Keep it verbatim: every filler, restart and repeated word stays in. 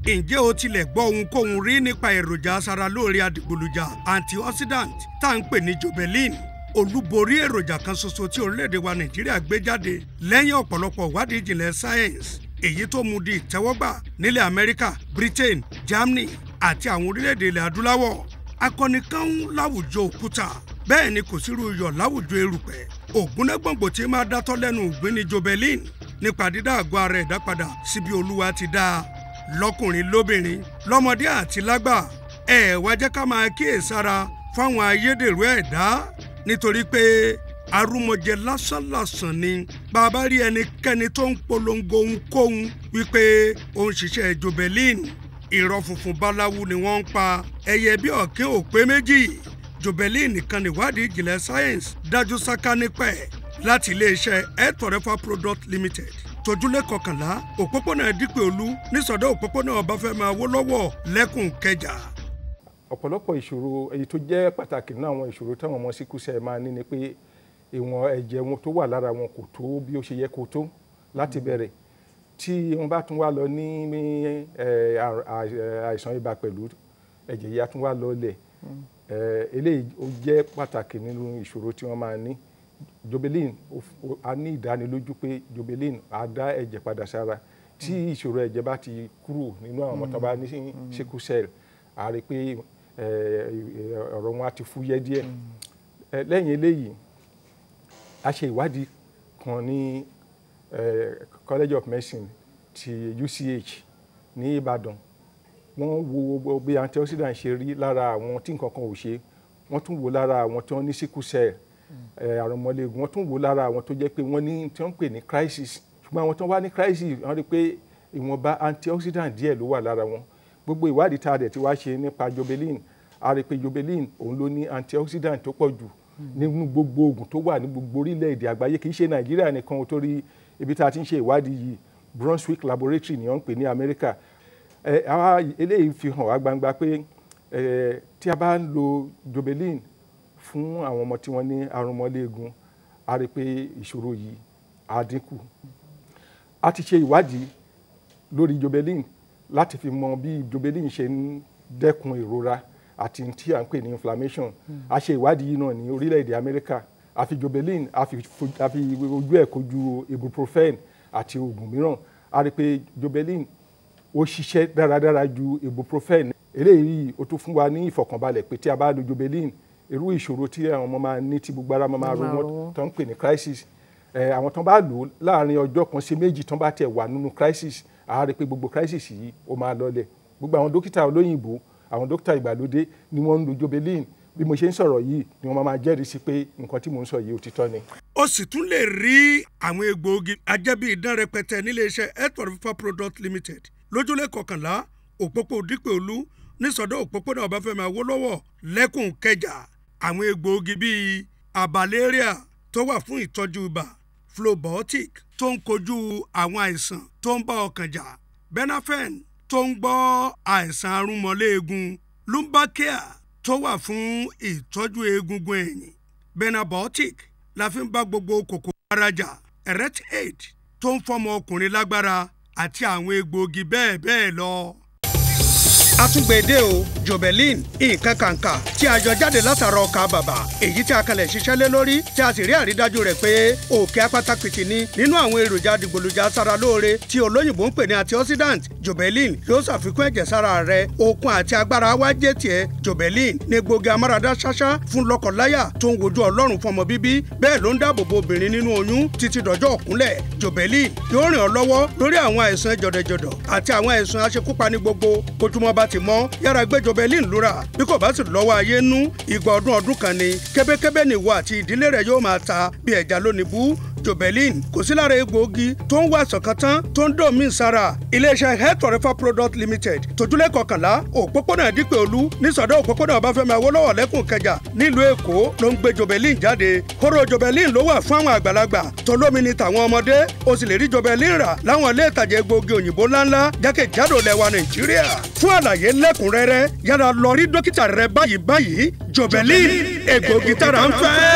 ǹjẹ́ o tilẹ̀ gbọ́ ohunkóhun rí nípa èròjà aṣaralóore adìgbòlùjà antioxidant tá à ń pè ní Jobelyn? Olúborí èròjà kan ṣoṣo tí orílẹ̀-èdè wa Nàìjíríà gbé jáde lẹ́yìn ọ̀pọ̀lọpọ̀ ìwádìí ìjìnlẹ̀ science, èyí tó mú di ìtẹ́wọ́gbà nílẹ̀ Amẹ́ríkà, Britain, Germany àti àwọn orílẹ̀-èdè ilẹ̀ adúláwọ̀. Akọni kan ń láwùjọ òkúta, bẹ́ẹ̀ ni kò sírú iyọ̀ láwùjọ erùpẹ̀. Ògúnnágbòǹgbò tí máa dátọ́ lẹ́nu ògbín ni Jobelyn nípa dídá àgọ́ ara ẹ̀dá padà síbi Olúwa ti dá a. Lọ́kùnrin lóbìnrin, lọ́mọdé àti lágbà, ẹ wá jẹ́ ká máa kíyèsára fáwọn ayédèrú ẹ̀dá nítorí pé arúmọjẹ lásánlàsàn ni bàbá rí ẹnikẹ́ni tó ń polongo ohunkóhun wípé ó ń ṣiṣẹ́ Jobelyn. Irọ́ funfun báláwú ni wọ́n ń pa, ẹyẹ bí ọ̀kín ò pé méjì. Jobelyn nìkan níwádìí ìjìnlẹ̀ science dájú sáká nípa ẹ̀ láti iléeṣẹ́ Health Forever Product Limited, tójúlé kọkànlá òpópónà Dípẹ́olú nísọ̀dọ̀ òpópónà Ọbáfẹ́mi Awólọ́wọ̀ lẹ́kùn Kẹjà. Ọ̀pọ̀lọpọ̀ ìṣòro èyí tó jẹ́ pàtàkì náà àwọn ìṣòro táwọn ọmọ sickle-cell máa ní ni pé ìwọ̀n ẹ̀jẹ̀ wọn tó wà lára wọn kò tó bí ó ṣe yẹ kó tó láti bẹ̀rẹ̀. Tí wọ́n bá tún wá lọ ní àìsàn ibà pẹ̀lú ẹ̀jẹ̀ yìí á tún wá lọ lẹ̀. Eléyìí ó jẹ́ pàtàkì nínú ìṣòro tí wọ́n máa ní. Jobelyn a ní ìdánilójú pé Jobelyn á dá ẹ̀jẹ̀ padà sára. Tí ìṣòro ẹ̀jẹ̀ bá ti kúrò nínú àwọn ọmọ tó bá ní sickle-cell, a rí pé ọ̀rọ̀ wọn á ti fúyẹ́ díẹ̀. Lẹ́yìn eléyìí, a ṣe ìwádìí kan ní College of Medicine ti U C H ní Ìbàdàn. Wọ́n wo bí antioxidant ṣe rí lára àwọn tí nǹkan kan ò ṣe. Wọ́n tún wò lára àwọn tí wọ́n ní sickle-cell àrùn ọmọléegun. Wọ́n tún wò lára àwọn tó jẹ́ pé wọ́n ní tí wọ́n ń pè ní crisis. Ṣùgbọ́n àwọn tó wá ní crisis, wọ́n rí pé ìwọ̀nba antioxidant díẹ̀ ló wà lára wọn. Gbogbo ìwádìí tá a dẹ̀ ti wá ṣe nípa Jobelyn, a rí pé Jobelyn òun ló ní antioxidant tó pọ̀ jù nínú gbogbo oògùn tó wà ní gbogbo orílẹ̀-èdè àgbáyé. Kì í ṣe Nàìjíríà nìkan, torí ibi tá a ti ń ṣe ìwádìí yìí Brunswick Laboratory ni wọ́n ń pè ní Amẹ́ríkà. Eléyìí fi hàn wá gbangba pé tí a bá ń lo Jobelyn fún àwọn ọmọ tí wọ́n ní àrùn ọmọléegun, a rí pé ìṣòro yìí á dínkù. A ti ṣe ìwádìí lórí Jobelyn láti fi mọ bí Jobelyn ṣe ń dẹ́kun ìrora àti tí à ń pè ní inflammation. A ṣe ìwádìí yìí náà ní orílẹ̀-èdè Amẹ́ríkà. A fi Jobelyn a fi ojú ẹ̀ kojú ibuprofen àti oògùn mìíràn. A rí pé Jobelyn ó ṣiṣẹ́ dáradára ju ibuprofen. Eléyìí ó tún fún wa ní ìfọ̀kànbalẹ̀ pé tí a bá lo Jobelyn, irú ìṣòro tí àwọn ọmọ máa ní tí gbogbo ara máa ro wọ́n tó ń pè ní crisis, àwọn tó bá lò láàrin ọjọ́ kan sí méjì tó bá tẹ̀ wà nínú crisis, a rí pé gbogbo crisis yìí ó máa lọlẹ̀. Gbogbo àwọn dókítà olóyìnbó, àwọn dókítà ìgbàlódé ni wọ́n ń lo Jobelyn. Bí mo ṣe ń sọ̀rọ̀ yìí ni wọ́n máa jẹ́rìí sí pé nǹkan tí mò ń sọ yìí òtítọ́ ni. Ó sì tún lè rí àwọn egbòogi ajẹ́bí idán rẹpẹtẹ níléeṣẹ́ Health Forever Product Limited lójúlé kọkànlá òpópó Dípẹ́olú nísọ̀dọ̀ òpópónà Ọbáfẹ́mi Awólọ́wọ̀ lẹ́kùn Kẹjà. Àwọn egbòogi bíi abalaria tó wà fún ìtọ́jú ibà, flowbiotic tó ń kojú àwọn àìsàn tó ń bá ọkàn jà, benafen tó ń gbọ́ àìsàn arúmọléegun, lumbacare tó wà fún ìtọ́jú egungun ẹ̀yìn, benabiotic la fi ń bá gbogbo kòkòrò ara jà, erectaid tó ń fọmọ ọkùnrin lágbára àti àwọn egbòogi bẹ́ẹ̀ bẹ́ẹ̀ lọ. Àtúngbèdè o Jobelyn nǹkan kàǹkà tí a yọ jáde látara ọkà bàbà, èyí tí a kalẹ̀ ṣiṣẹ́ lé lórí tí a sì rí àrídájú rẹ̀ pé òkè apátápìtì ni nínú àwọn èròjà dìgbòlùjà sára lóore tí olóyìnbó ń pè ní antioxidant. Jobelyn yóò ṣàfikún ẹ̀jẹ̀ sára rẹ̀, okun àti agbára wá jẹ́ tiẹ̀. Jobelyn ní egbògi amáradá ṣáṣá fún lọ́kọláya tó ń wojú Ọlọ́run fún ọmọ bíbí, bẹ́ẹ̀ ló ń dáàbò bo obìnrin nínú oyún títí dọjọ́ òkúnlẹ̀. Jobelyn yóò ràn ọ́ lọ́wọ́ lórí àwọn àìsàn jọ̀dọ̀jọ̀dọ̀ àti àwọn àìsàn aṣekúpani gbogbo. Kójúmọ́ bá ti mọ́, yára gbé Jobelyn lura, bí kò bá sì lọ́wọ́ ayé nú, ìgbà ọdún ọdún kan ni kébékébé ni ìwọ àti ìdílé rẹ yóò máa ta bí ẹja lónìí bú. Jobelyn kò sí lára egbòogi tó ń wá sọ̀kan tán tó ń dùn mí sára. Iléeṣẹ́ Health Forever Product Limited tójúlé kọkànlá òpópónà Dípẹ́olú nísọ̀dọ̀ òpópónà Ọbáfẹ́mi Awólọ́wọ̀ lẹ́kùn Kẹjà nílùú Èkó ló ń gbé Jobelyn jáde. Kóró Jobelyn ló wà fún àwọn àgbàlagbà, tolómi ni tàwọn ọmọdé. O sì lè rí Jobelyn rà láwọn ilé ìtajà egbòogi òyìnbó ńláńlá jákèjádò lẹwa Nàìjíríà. Fún àlàyé lẹ́kùnrẹ́rẹ́, yára lọ rí dókítà rẹ báyìí báyìí. Jobelyn egbòogi tára ń fẹ́.